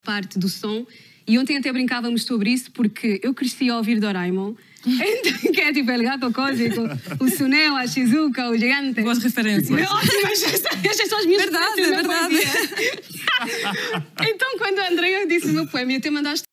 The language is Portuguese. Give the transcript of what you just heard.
parte do som. E ontem até brincávamos sobre isso, porque eu cresci a ouvir Doraemon, que é tipo El Gato Cósmico, o Suneo, a Shizuka, o Gigante. Boas referências. Ótimas, estas são as minhas Verdade, referências na verdade. poesia. Então, quando a Andreia disse o meu poema, ia ter mandado